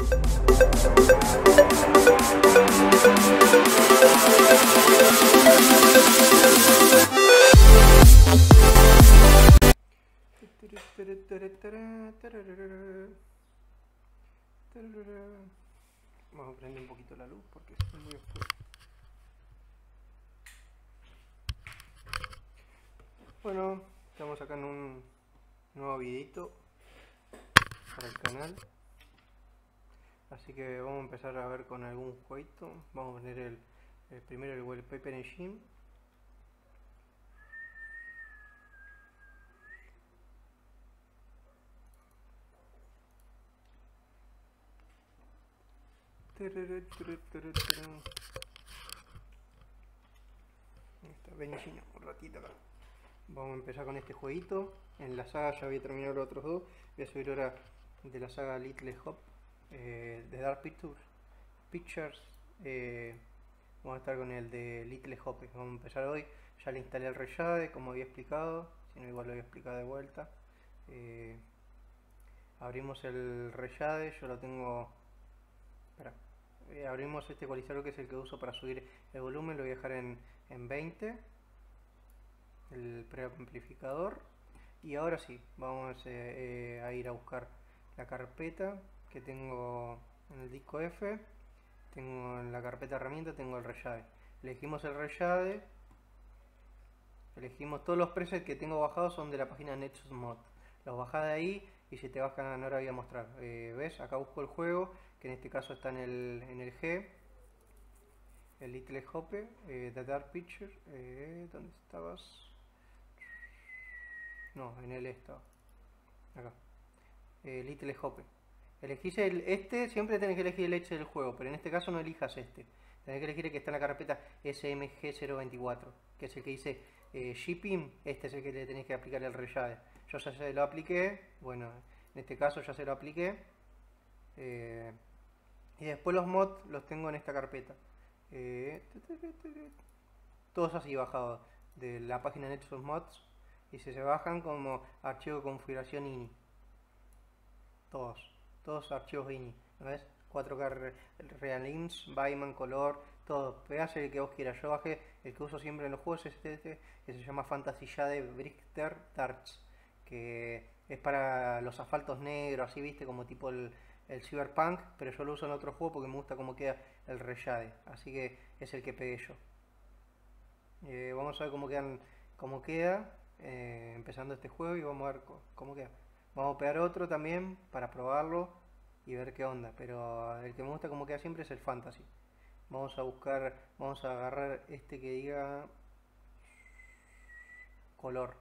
Vamos a prender un poquito la luz porque es muy oscuro. Bueno, estamos acá en un nuevo videito para el canal. Así que vamos a empezar a ver con algún jueguito. Vamos a poner primero el Wallpaper Engine. Está Benchino un ratito acá. Vamos a empezar con este jueguito. En la saga ya había terminado los otros dos. Voy a subir ahora de la saga Little Hop de Dark Pictures. Vamos a estar con el de Little Hop. Vamos a empezar hoy. Ya le instalé el Reshade como había explicado. Si no, igual lo voy a explicar de vuelta. Abrimos el Reshade. Yo lo tengo. Espera. Abrimos este ecualizador que es el que uso para subir el volumen. Lo voy a dejar en 20. El preamplificador. Y ahora sí, vamos a ir a buscar la carpeta que tengo en el disco F. Tengo en la carpeta herramienta, tengo el Reshade. Elegimos el Reshade. Elegimos todos los presets que tengo bajados son de la página Nexus Mod. Los bajás de ahí y se te bajan, ahora voy a mostrar. ¿Ves? Acá busco el juego, que en este caso está en el G. El Little Hope, The Dark Picture. ¿Dónde estabas? No, en el estaba. Acá. Little Hope. Elegís este, siempre tenés que elegir el H del juego, pero en este caso no elijas este. Tenés que elegir el que está en la carpeta SMG024, que es el que dice Shipping. Este es el que le tenés que aplicar el Reshade. Yo ya se lo apliqué, bueno, en este caso ya se lo apliqué. Y después los mods los tengo en esta carpeta. Todos así bajados de la página Nexus Mods. Y se bajan como archivo de configuración INI. Todos archivos INI. ¿No ves? 4K Realms, Bayman, Color, todo. Pegás el que vos quieras. Yo bajé el que uso siempre en los juegos, es este que se llama Fantasy Shade Brichter Darts, que es para los asfaltos negros, así viste, como tipo el Cyberpunk, pero yo lo uso en otro juego porque me gusta cómo queda el Reshade, así que es el que pegué yo. Vamos a ver cómo queda empezando este juego y vamos a ver cómo queda. Vamos a pegar otro también para probarlo y ver qué onda, pero el que me gusta cómo queda siempre es el Fantasy. Vamos a agarrar este que diga color.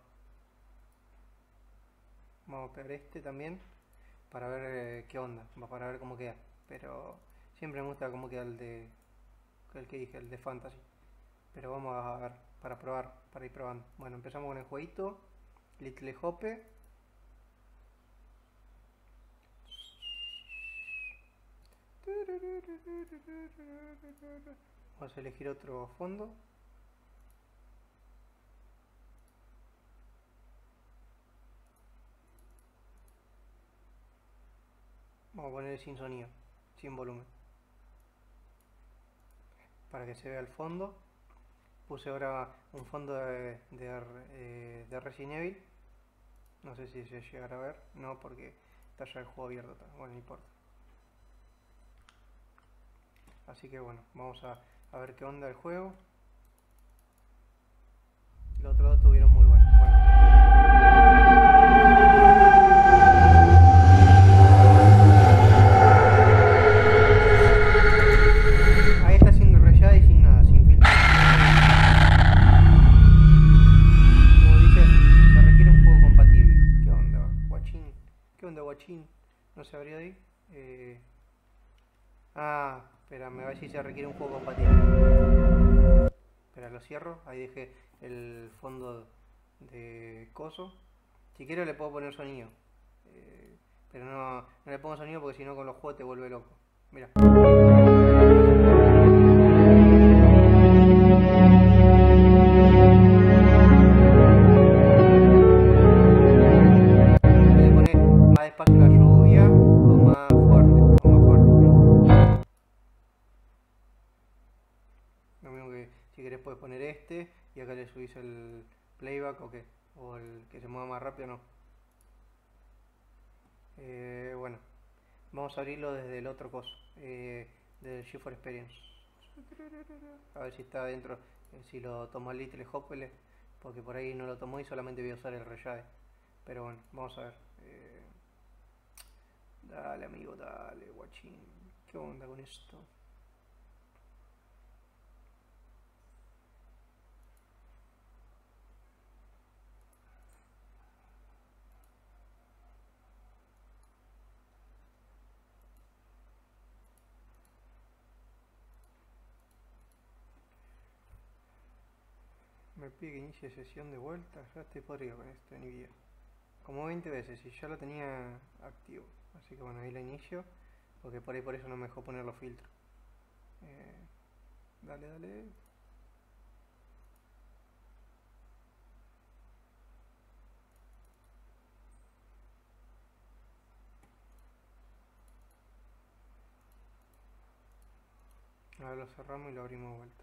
Vamos a pegar este también para ver qué onda, para ver cómo queda, pero siempre me gusta cómo queda el que dije, el de Fantasy. Pero vamos a ver, para probar, para ir probando. Bueno, empezamos con el jueguito Little Hope. Vamos a elegir otro fondo. Vamos a poner sin sonido, sin volumen, para que se vea el fondo. Puse ahora un fondo de Resident Evil. No sé si se llegará a ver. No, porque está ya el juego abierto. Bueno, no importa. Así que bueno, vamos a ver qué onda el juego. Los otros dos estuvieron muy buenos. Ahí está haciendo rayada y sin nada, sin filtro. Como dice, se requiere un juego compatible. ¿Qué onda, guachín? ¿Qué onda, guachín? ¿No se abrió ahí? Espera, me va a decir si se requiere un juego compatible. Espera, lo cierro. Ahí dejé el fondo de coso. Si quiero le puedo poner sonido. Pero no le pongo sonido porque si no con los juegos te vuelve loco. Mira. Le pone más despacio la lluvia o más fuerte. este y acá le subís el playback o qué, o el que se mueva más rápido, no. Bueno, vamos a abrirlo desde el otro coso, desde el GeForce Experience. A ver si está dentro, si lo tomó el Little Hopper, porque por ahí no lo tomó y solamente voy a usar el Reshade. Pero bueno, vamos a ver. Dale amigo, dale guachín. ¿Qué onda con esto? Me pide que inicie sesión de vuelta. Ya estoy podrido con esto en NVIDIA. Como 20 veces y ya lo tenía activo. Así que bueno, ahí lo inicio. Porque por eso no me dejó poner los filtros. Dale, dale. Ahora lo cerramos y lo abrimos de vuelta.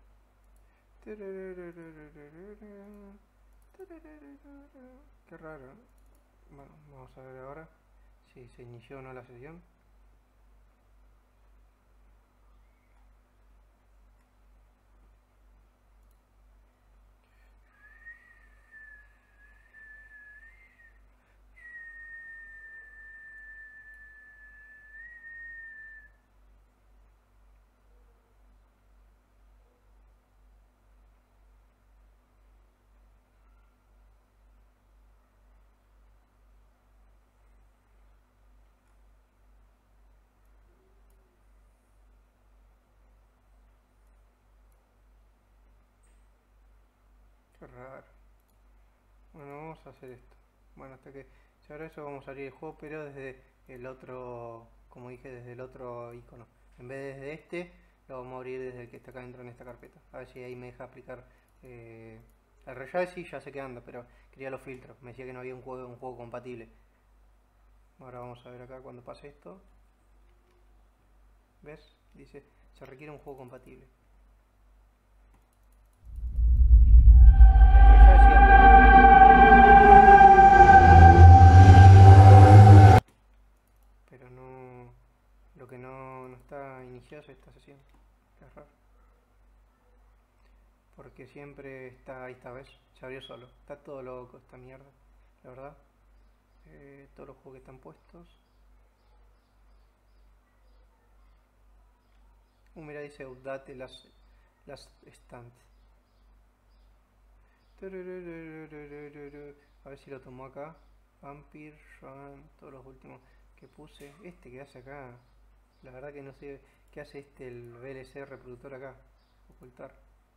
Qué raro. Bueno, vamos a ver ahora si se inició o no la sesión. Qué raro. Bueno, vamos a hacer esto. Bueno, hasta que se abra eso vamos a abrir el juego, pero desde el otro, como dije, desde el otro icono. En vez de desde este, lo vamos a abrir desde el que está acá dentro en esta carpeta. A ver si ahí me deja aplicar el Reshade. Sí, ya sé que anda, pero quería los filtros. Me decía que no había un juego compatible. Ahora vamos a ver acá cuando pase esto. ¿Ves? Dice, se requiere un juego compatible. Pero no, lo que no está iniciado es esta sesión. Es raro. Porque siempre está, ahí esta vez, se abrió solo. Está todo loco esta mierda, la verdad. Todos los juegos que están puestos. Mira, dice update last stand. A ver si lo tomó acá. Vampire, Joan, todos los últimos que puse. Este que hace acá, la verdad que no sé qué hace el VLC reproductor acá. Ocultar.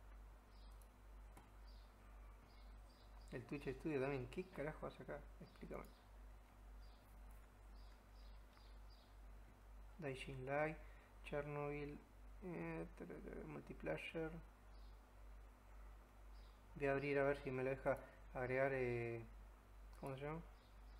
El Twitch Studio también. ¿Qué carajo hace acá? Explícame. Dying Light, Chernobyl, Multiplayer. Voy a abrir a ver si me lo deja agregar. ¿Cómo se llama?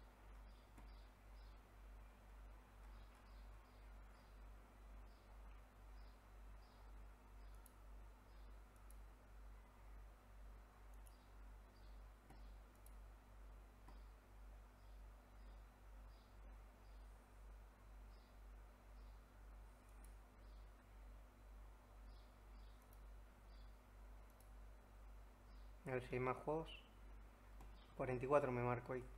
A ver si hay más juegos. 44 me marco ahí.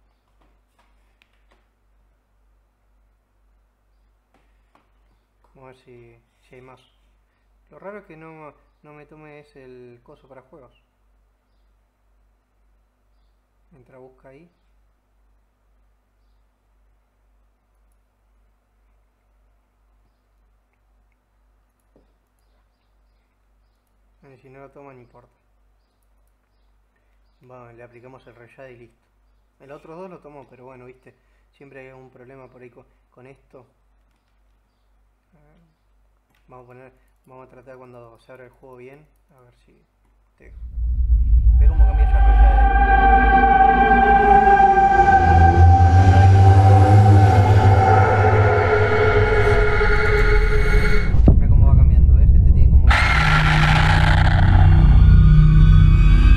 Vamos a ver si hay más. Lo raro es que no me tome es el coso para juegos. Entra, busca ahí. Si no lo toma, no importa. Bueno, le aplicamos el Reshade y listo. El otro dos lo tomó, pero bueno, viste, siempre hay un problema por ahí con esto. Vamos a tratar cuando se abra el juego bien, a ver si te dejo. Ve cómo cambia ya el Reshade. Ve cómo va cambiando, ¿ves? Este tiene como...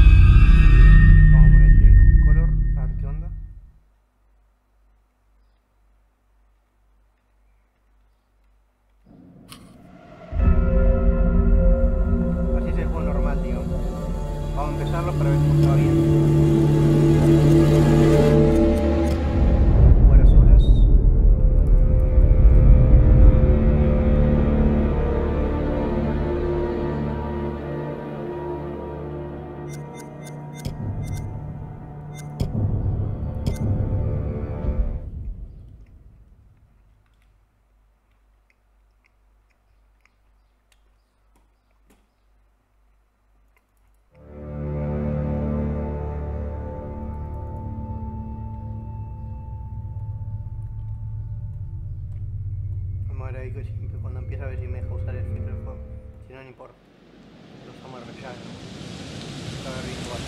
ahí que siempre cuando empieza a ver si me deja usar el filtro de fuego. Si no, no importa. Lo usamos el rellano. Está a ver bien igual.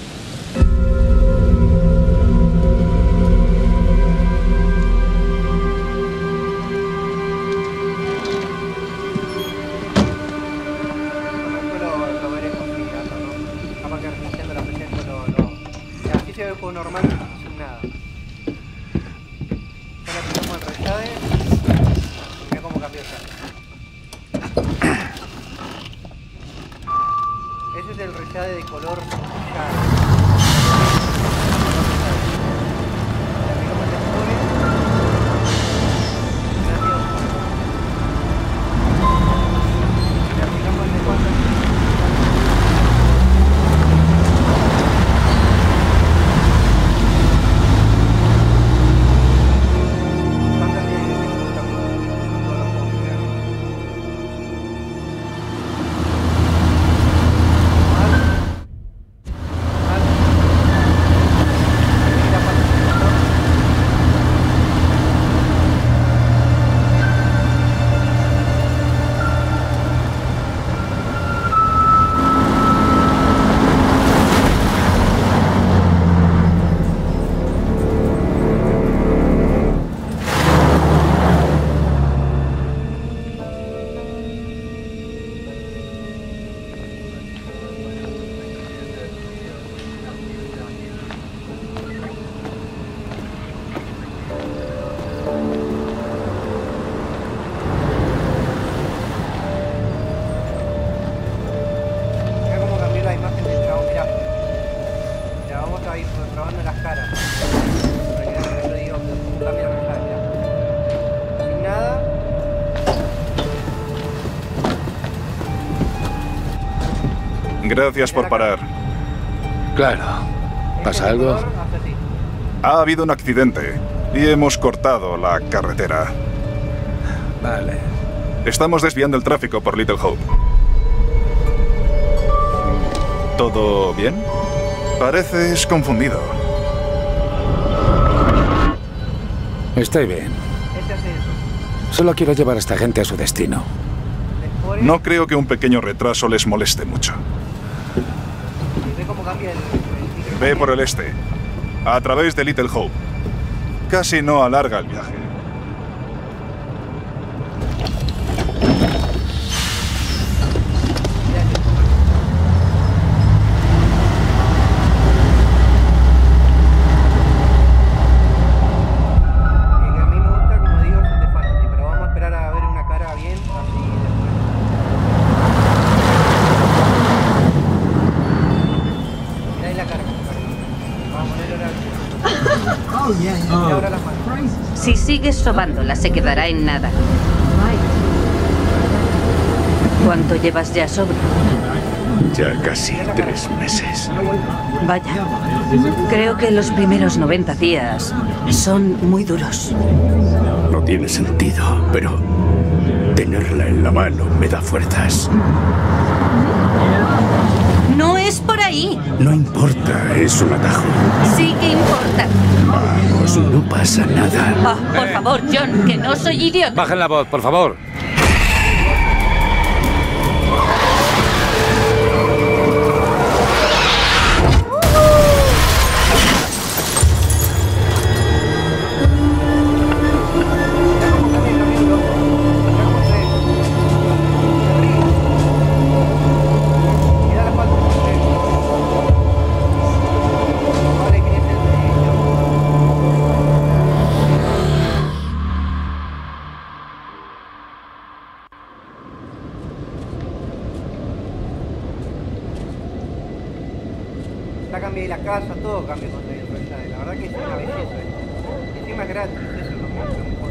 Lo veremos girando, ¿no? Capaz que reiniciando la PC después lo... Así se ve el juego normal, sin nada. Ya le aplicamos el rellade. Mira cómo cambió ya. Ese es el rellade de color rellade. Gracias por parar. Claro. ¿Pasa algo? Ha habido un accidente y hemos cortado la carretera. Vale. Estamos desviando el tráfico por Little Hope. ¿Todo bien? Pareces confundido. Estoy bien. Solo quiero llevar a esta gente a su destino. No creo que un pequeño retraso les moleste mucho. Ve por el este, a través de Little Hope. Casi no alarga el viaje. Si sigues sobándola, se quedará en nada. ¿Cuánto llevas ya sobrio? Ya casi 3 meses. Vaya. Creo que los primeros 90 días son muy duros. No tiene sentido, pero tenerla en la mano me da fuerzas. No es por ahí. No importa, es un atajo. Sí que importa. Vamos, no pasa nada. Ah, por favor, John, que no soy idiota. Bajen la voz, por favor. Ya cambié la casa, todo cambió con el rellade. La verdad que es una belleza esto. Encima es gratis, eso es lo mejor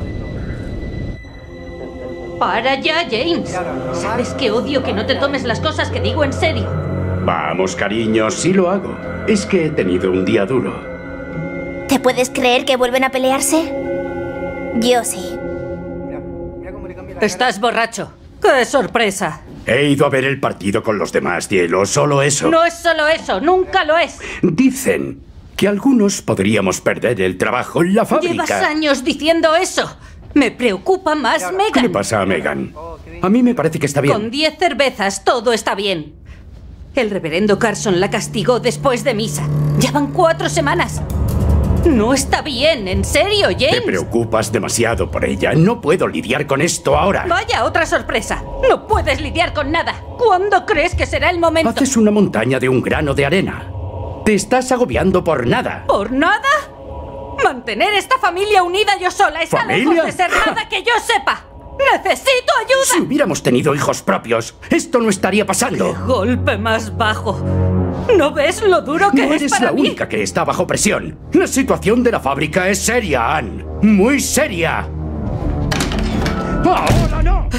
de todo. Para ya, James. Sabes que odio que no te tomes las cosas que digo en serio. Vamos, cariño, sí lo hago. Es que he tenido un día duro. ¿Te puedes creer que vuelven a pelearse? Yo sí. Mira cómo le cambié la cara. Estás borracho. ¡Qué sorpresa! He ido a ver el partido con los demás, cielo, solo eso. No es solo eso, nunca lo es. Dicen que algunos podríamos perder el trabajo en la fábrica. Llevas años diciendo eso. Me preocupa más ¿Qué le Megan. pasa a Megan? A mí me parece que está bien. Con 10 cervezas todo está bien. El reverendo Carson la castigó después de misa. Ya van 4 semanas. No está bien, en serio, James. Te preocupas demasiado por ella. No puedo lidiar con esto ahora. Vaya, otra sorpresa. No puedes lidiar con nada. ¿Cuándo crees que será el momento? Haces una montaña de un grano de arena. Te estás agobiando por nada. ¿Por nada? Mantener esta familia unida yo sola está ¿Familia? lejos de ser nada que yo sepa. ¡Necesito Si ayuda! hubiéramos tenido hijos propios, esto no estaría pasando. Golpe más bajo. ¿No ves lo duro que No es eres para la mí? única que está bajo presión. La situación de la fábrica es seria, Anne. Muy seria. ¡Ahora no!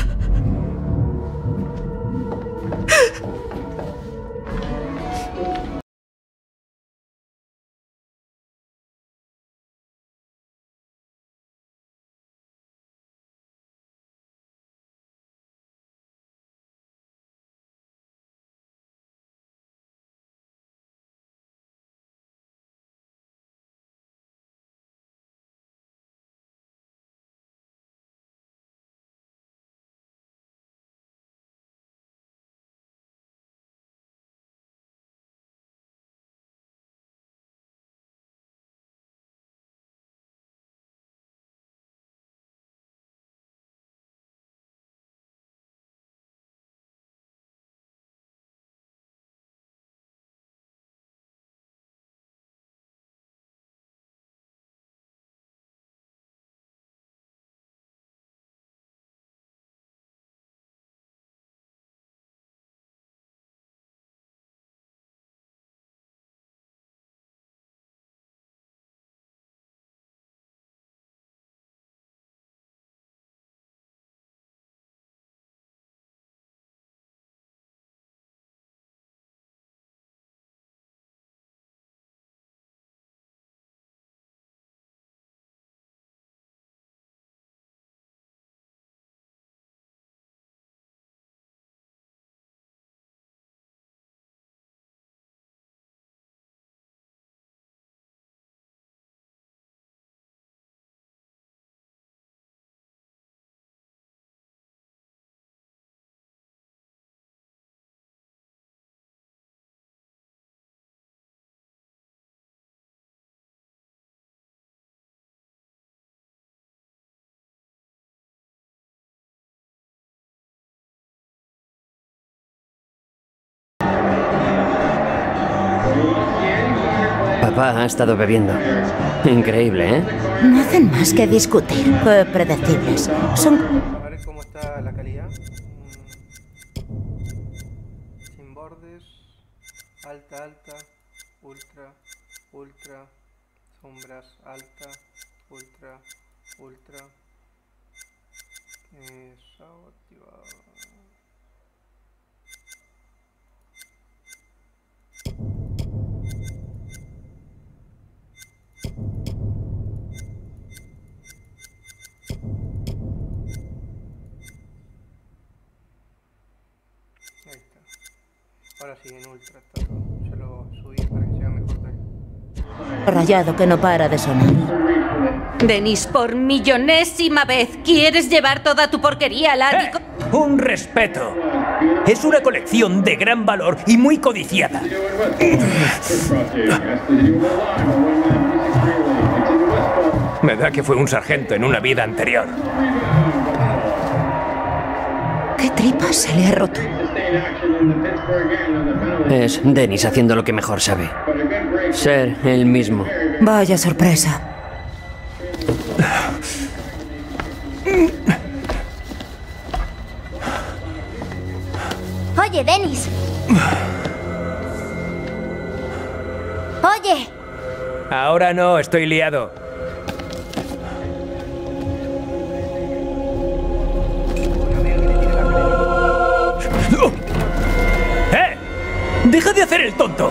Papá ha estado bebiendo. Increíble, ¿eh? No hacen más que discutir. Qué predecibles. Son... A ver cómo está la calidad. Sin bordes. Alta, alta. Ultra, ultra. Sombras, alta. Ultra, ultra. Eso, activado. Ahí está. Ahora sí, en ultra está todo. Yo lo subí para que sea mejor todavía. rayado que no para de sonar. Denis, por millonésima vez, ¿quieres llevar toda tu porquería al ático? Un respeto. Es una colección de gran valor y muy codiciada. Me da que fue un sargento en una vida anterior. ¿Qué tripa se le ha roto? Es Denis haciendo lo que mejor sabe. Ser él mismo. Vaya sorpresa. Oye, Denis. Oye. Ahora no, estoy liado. ¡Eh! ¡Deja de hacer el tonto!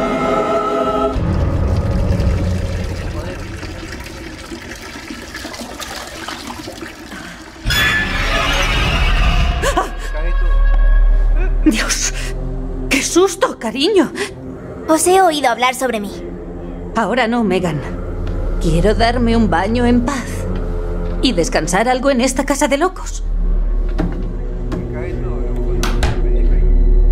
Dios, qué susto, cariño. Os he oído hablar sobre mí. Ahora no, Megan. Quiero darme un baño en paz. y descansar algo en esta casa de locos. Me cae todo, no pendejo ahí.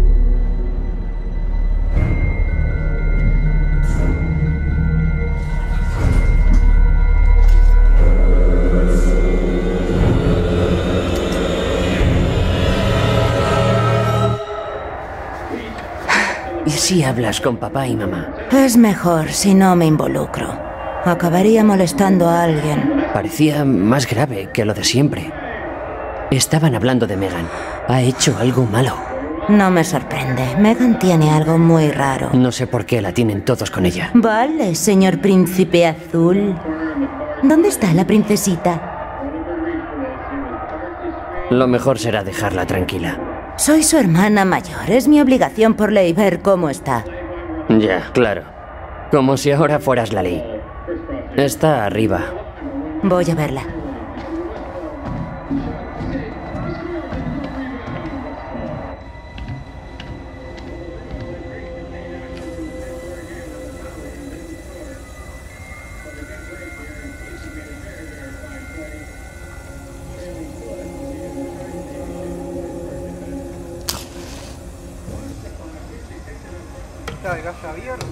¿Y si hablas con papá y mamá? Es mejor si no me involucro. Acabaría molestando a alguien. Parecía más grave que lo de siempre. Estaban hablando de Megan. Ha hecho algo malo. No me sorprende. Megan tiene algo muy raro. No sé por qué la tienen todos con ella. Vale, señor príncipe azul. ¿Dónde está la princesita? Lo mejor será dejarla tranquila. Soy su hermana mayor. Es mi obligación por ley ver cómo está. Ya, claro. Como si ahora fueras la ley. Está arriba. Voy a verla. Está el gas abierto.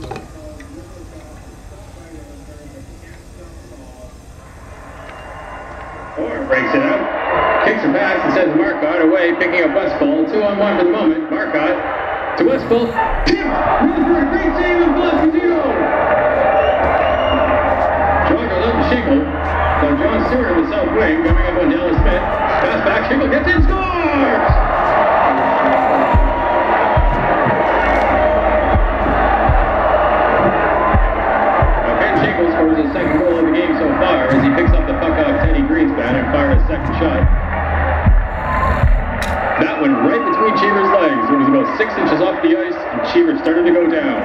Breaks it up, kicks a pass and sends Marcotte away, picking up Westfall. 2-on-1 for the moment. Marcotte to Westfall. Tipped! Rosberg, great save and block for zero! John goes up to Shingle. So John Stewart in the south wing, coming up on Dallas Smith. Pass back, Shingle gets in, scores! Shingle scores his second goal of the game so far as he picks up the puck off Teddy Greenspan and fires a second shot. That went right between Cheever's legs. It was about 6 inches off the ice and Cheever started to go down.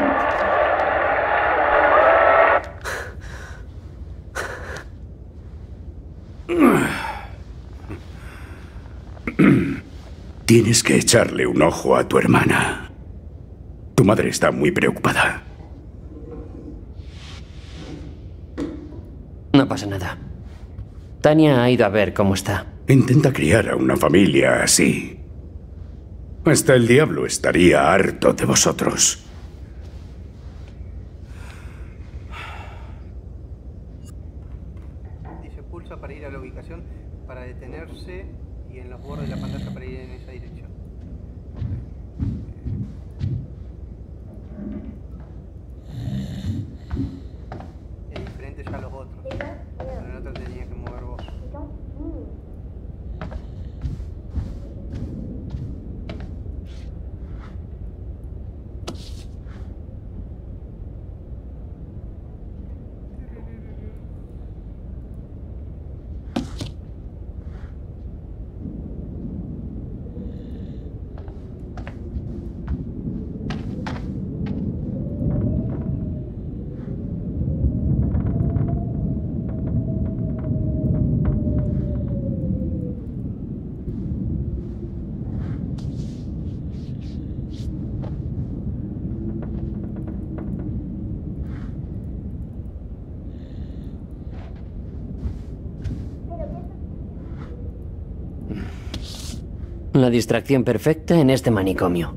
Tienes que echarle un ojo a tu hermana. Tu madre está muy preocupada. No pasa nada. Tania ha ido a ver cómo está. Intenta criar a una familia así. Hasta el diablo estaría harto de vosotros. Dice pulsa para ir a la ubicación, para detenerse y en los bordes de la pantalla para ir en esa dirección. Es diferente ya a los otros. Pero en el otro tenía que mover vos. La distracción perfecta en este manicomio.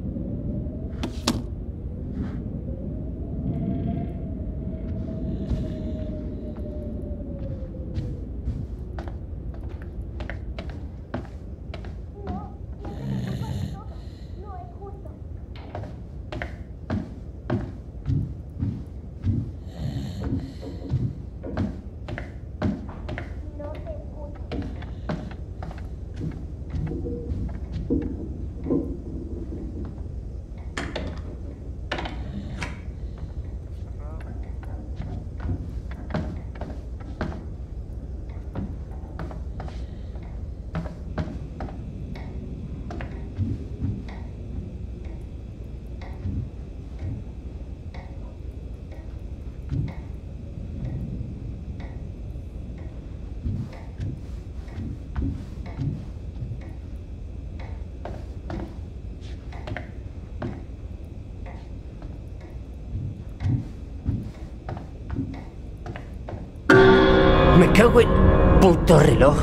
Me cago en... Puto reloj.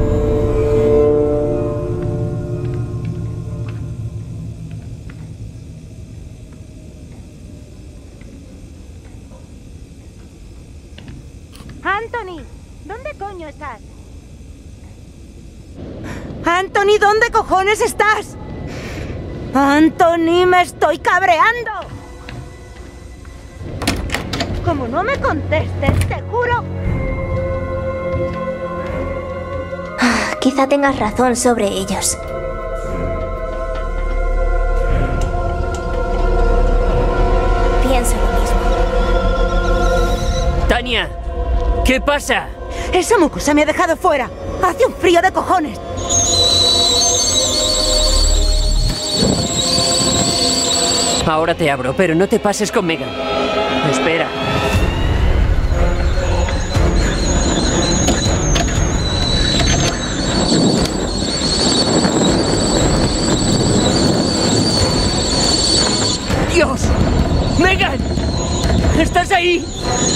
Anthony, ¿dónde coño estás? Anthony, ¿dónde cojones estás? Anthony, me estoy cabreando. Como no me contestes, te juro. Quizá tengas razón sobre ellos. Pienso lo mismo. Tania, ¿qué pasa? Esa mucosa me ha dejado fuera. Hace un frío de cojones. Ahora te abro, pero no te pases con Megan. Espera. ¡Dios! ¡Megan! ¿Estás ahí?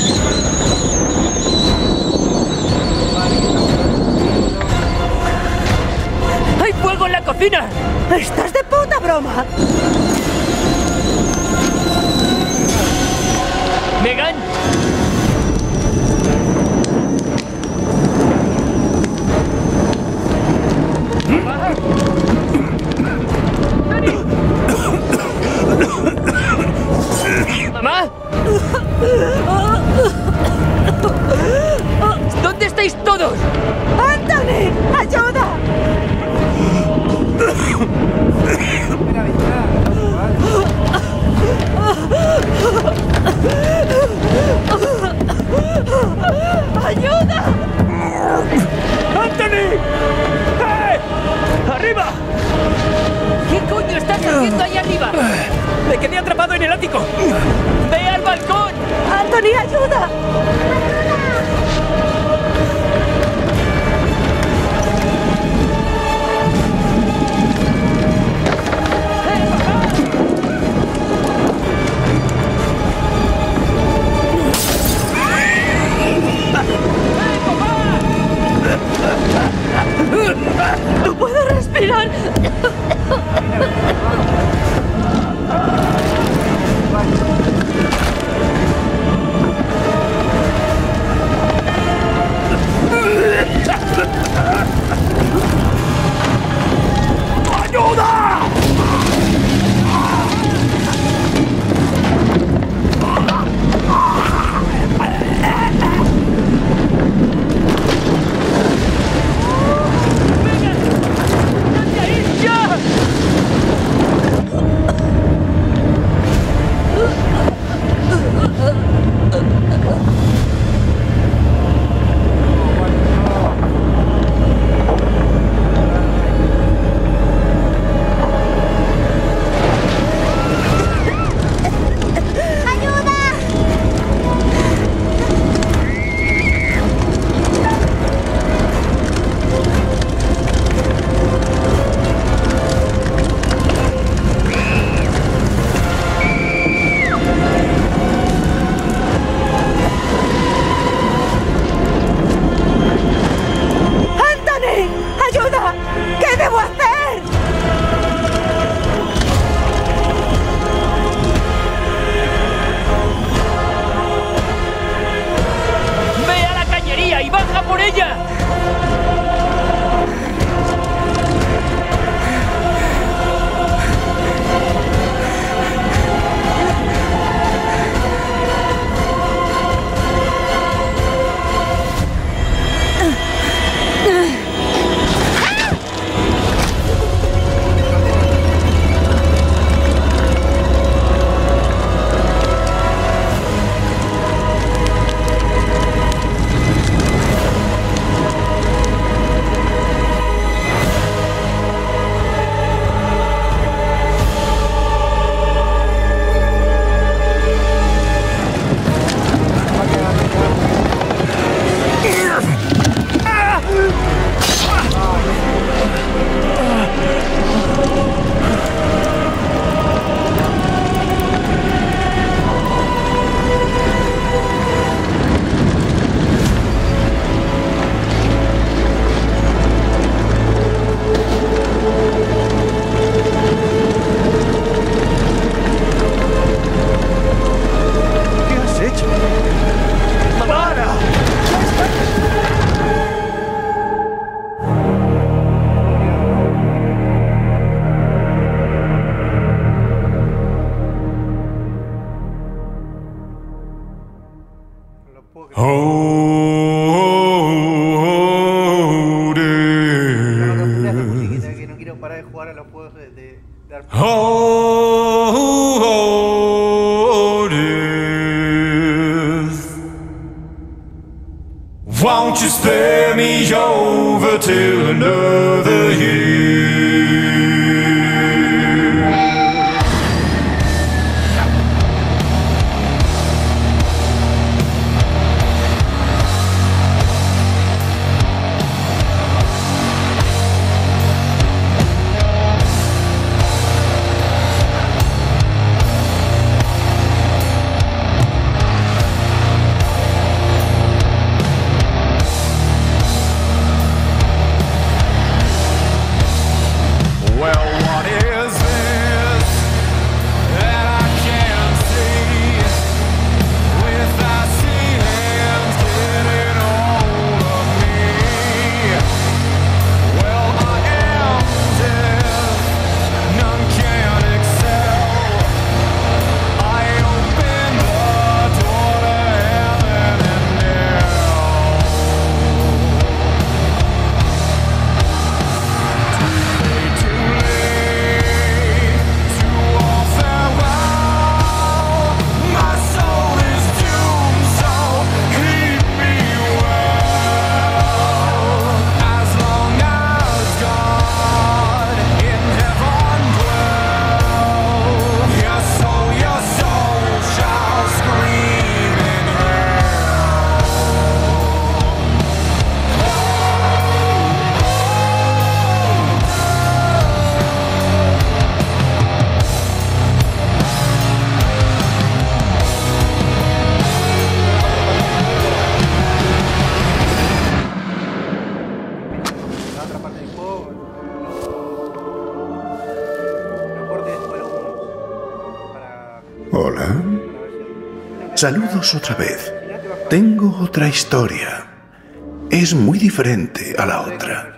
¡Hay fuego en la cocina! ¡Estás de puta broma! ¡Megan! ¡Mamá! ¿Dónde estáis todos? ¡Anthony! ¡Ayuda! ¡Ayuda! ¡Anthony! ¡Eh! ¡Arriba! ¿Qué coño estás haciendo ahí arriba? ¡Me quedé atrapado en el ático! ¡Ve al balcón! ¡Anthony, ayuda! ¡No puedo respirar! ¡Ayuda! jugar a los juegos de Oh, death, won't you spare me over till another year? Hola. Saludos otra vez. Tengo otra historia. Es muy diferente a la otra.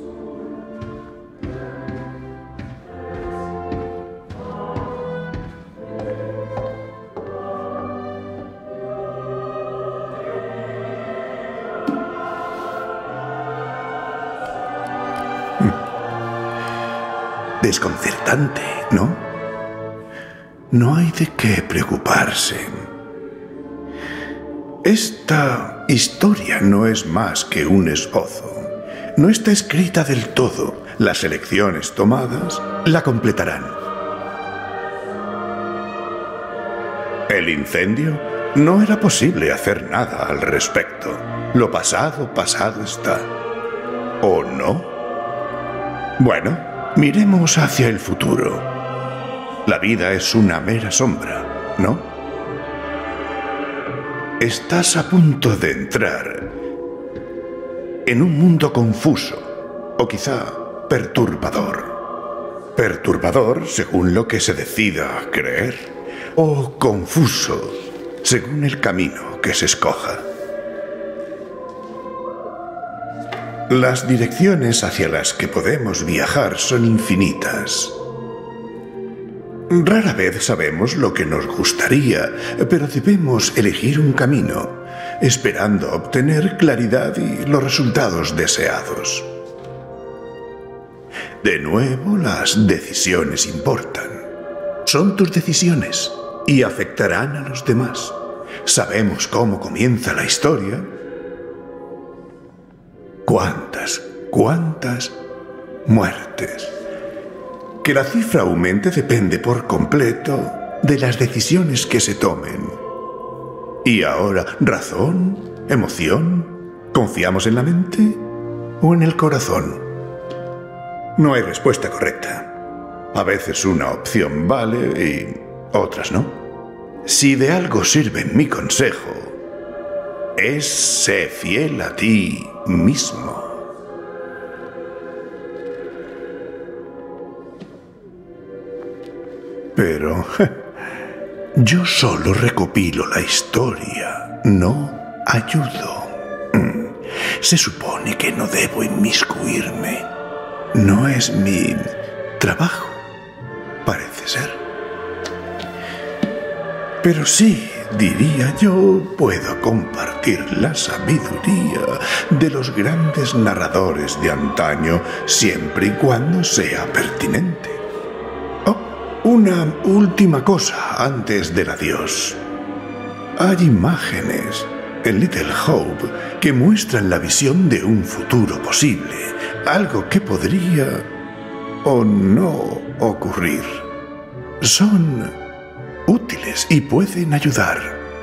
Desconcertante, ¿no? No hay de qué preocuparse. Esta historia no es más que un esbozo. No está escrita del todo. Las elecciones tomadas la completarán. El incendio, no era posible hacer nada al respecto. Lo pasado, pasado está. ¿O no? Bueno, miremos hacia el futuro. La vida es una mera sombra, ¿no? Estás a punto de entrar en un mundo confuso, o quizá perturbador. Perturbador según lo que se decida creer, o confuso según el camino que se escoja. Las direcciones hacia las que podemos viajar son infinitas. Rara vez sabemos lo que nos gustaría, pero debemos elegir un camino, esperando obtener claridad y los resultados deseados. De nuevo, las decisiones importan. Son tus decisiones y afectarán a los demás. ¿Sabemos cómo comienza la historia? ¿Cuántas muertes? Que la cifra aumente depende por completo de las decisiones que se tomen. Y ahora, ¿razón? ¿Emoción? ¿Confiamos en la mente o en el corazón? No hay respuesta correcta. A veces una opción vale y otras no. Si de algo sirve mi consejo, es sé fiel a ti mismo. Pero yo solo recopilo la historia, no ayudo. Se supone que no debo inmiscuirme. No es mi trabajo, parece ser. Pero sí, diría yo, puedo compartir compartir la sabiduría de los grandes narradores de antaño, siempre y cuando sea pertinente. Oh, una última cosa antes del adiós. Hay imágenes en Little Hope que muestran la visión de un futuro posible, algo que podría o no ocurrir. Son útiles y pueden ayudar.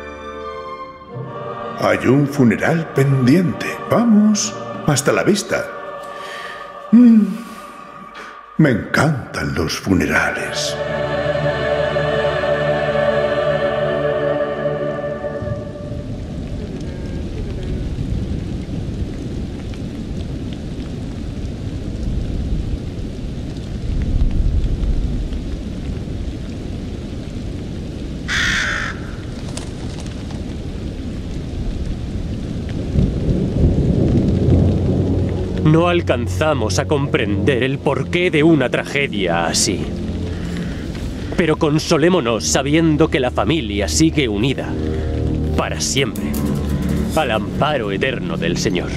Hay un funeral pendiente. Vamos, hasta la vista. Me encantan los funerales. No alcanzamos a comprender el porqué de una tragedia así. Pero consolémonos sabiendo que la familia sigue unida, para siempre, al amparo eterno del Señor.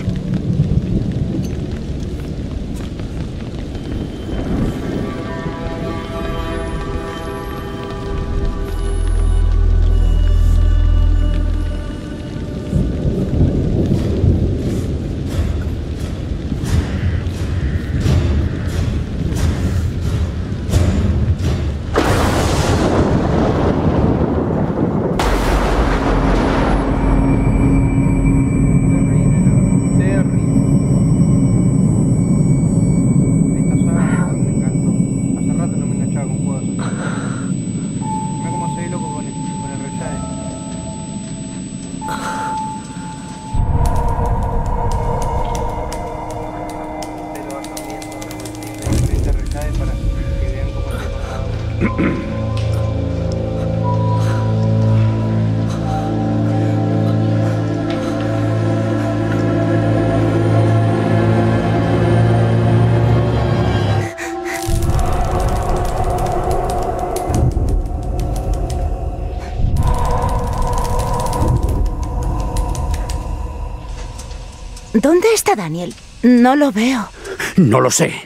¿Dónde está Daniel? No lo veo. No lo sé.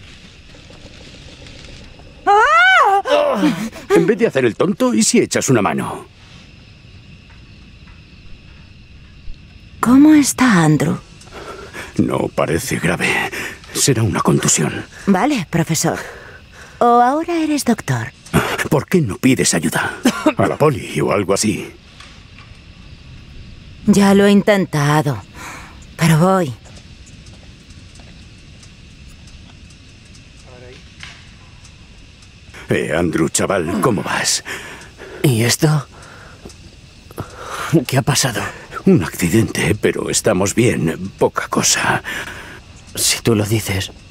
En vez de hacer el tonto, ¿y si echas una mano? ¿Cómo está Andrew? No parece grave. Será una contusión. Vale, profesor. ¿O ahora eres doctor? ¿Por qué no pides ayuda? A la poli o algo así. Ya lo he intentado. Pero voy. Andrew, chaval, ¿cómo vas? ¿Y esto? ¿Qué ha pasado? Un accidente, pero estamos bien. Poca cosa. Si tú lo dices.